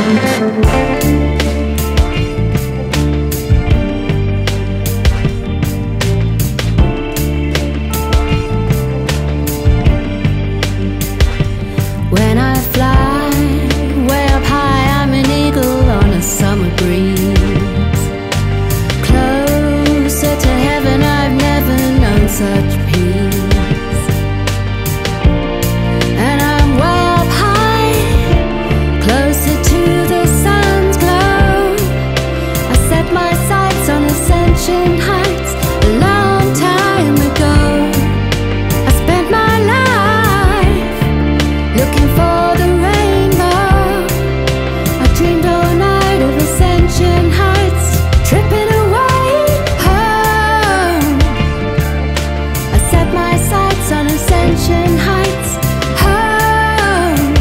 When I fly way up high, I'm an eagle on a summer breeze. Closer to heaven, I've never known such peace. And I'm way up high, closer to the sun's glow. I set my sights on ascension heights a long time ago. I spent my life looking for the rainbow. I dreamed all night of ascension heights, tripping away home. I set my sights on ascension heights home.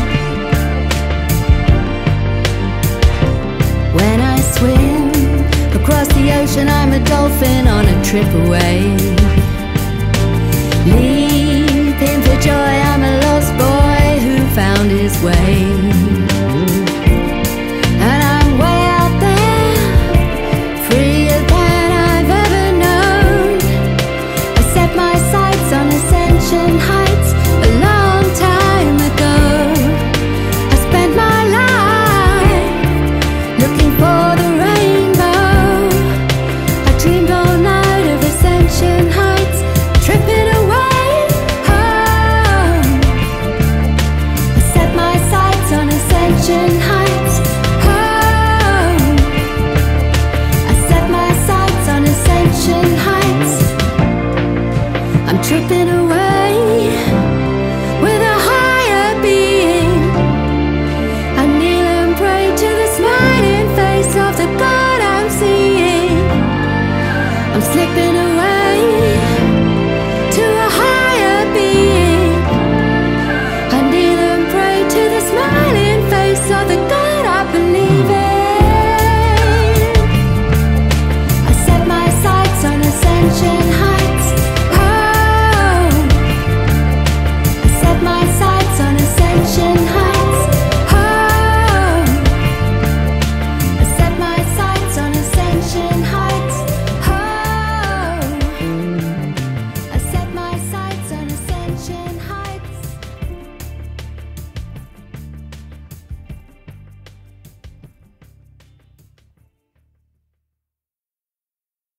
When I swim across the ocean, I'm a dolphin on a trip away. Leaping for joy, I'm a lost boy who found his way.